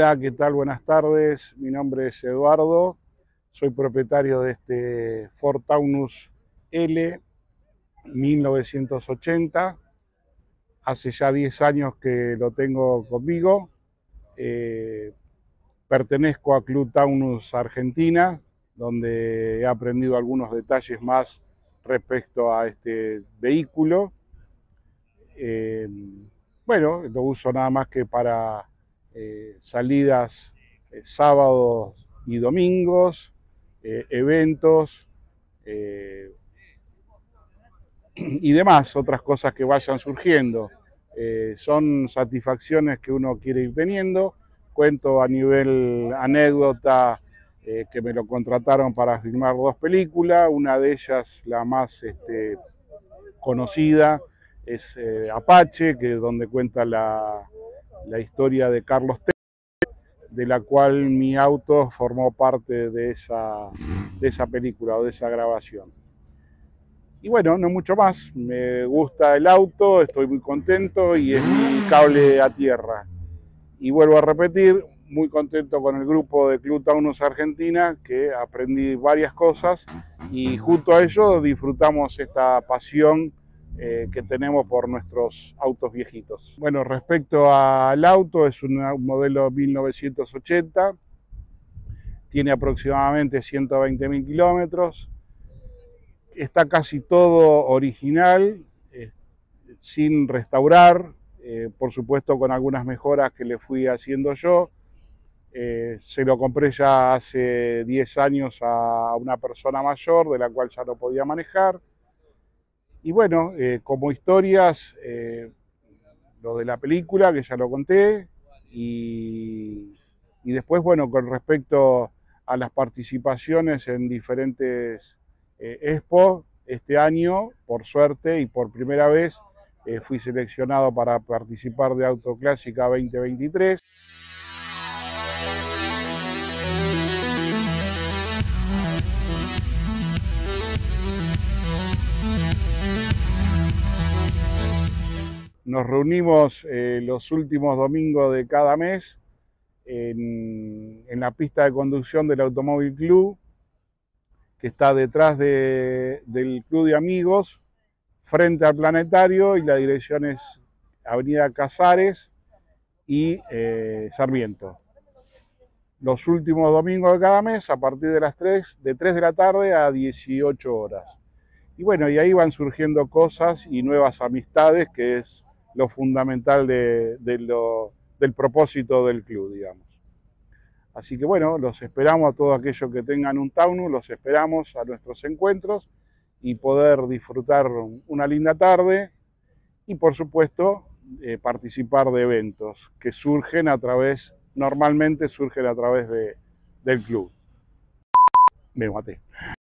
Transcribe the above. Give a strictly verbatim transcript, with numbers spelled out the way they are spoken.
Hola, ¿qué tal? Buenas tardes. Mi nombre es Eduardo. Soy propietario de este Ford Taunus L mil novecientos ochenta. Hace ya diez años que lo tengo conmigo. Eh, pertenezco a Club Taunus Argentina, donde he aprendido algunos detalles más respecto a este vehículo. Eh, bueno, lo uso nada más que para eh, salidas eh, sábados y domingos, eh, eventos eh, y demás, otras cosas que vayan surgiendo. Eh, son satisfacciones que uno quiere ir teniendo. Cuento a nivel anécdota eh, que me lo contrataron para filmar dos películas, una de ellas la más este, conocida es eh, Apache, que es donde cuenta la, la historia de Carlos T, de la cual mi auto formó parte de esa, de esa película o de esa grabación. Y bueno, no mucho más, me gusta el auto, estoy muy contento y es mi cable a tierra. Y vuelvo a repetir, muy contento con el grupo de Club Taunus Argentina, que aprendí varias cosas y junto a ello disfrutamos esta pasión eh, que tenemos por nuestros autos viejitos. Bueno, respecto al auto, es un modelo mil novecientos ochenta, tiene aproximadamente ciento veinte mil kilómetros, está casi todo original, eh, sin restaurar, eh, por supuesto con algunas mejoras que le fui haciendo yo. Eh, se lo compré ya hace diez años a una persona mayor, de la cual ya no podía manejar. Y bueno, eh, como historias, eh, lo de la película, que ya lo conté, y, y después, bueno, con respecto a las participaciones en diferentes eh, expos, este año, por suerte y por primera vez, eh, fui seleccionado para participar de Autoclásica veinte veintitrés. Nos reunimos eh, los últimos domingos de cada mes en, en la pista de conducción del Automóvil Club, que está detrás de, del Club de Amigos, frente al Planetario, y la dirección es Avenida Casares y eh, Sarmiento. Los últimos domingos de cada mes, a partir de las tres, de tres de la tarde a dieciocho horas. Y bueno, y ahí van surgiendo cosas y nuevas amistades, que es lo fundamental de, de lo, del propósito del club, digamos. Así que bueno, los esperamos a todos aquellos que tengan un Taunus, los esperamos a nuestros encuentros y poder disfrutar una linda tarde y por supuesto eh, participar de eventos que surgen a través, normalmente surgen a través de, del club. Me maté.